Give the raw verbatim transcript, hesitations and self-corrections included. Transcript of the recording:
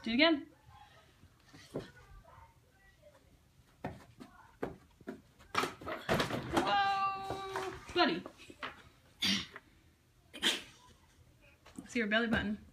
Do it again. Whoa! Buddy. See your belly button.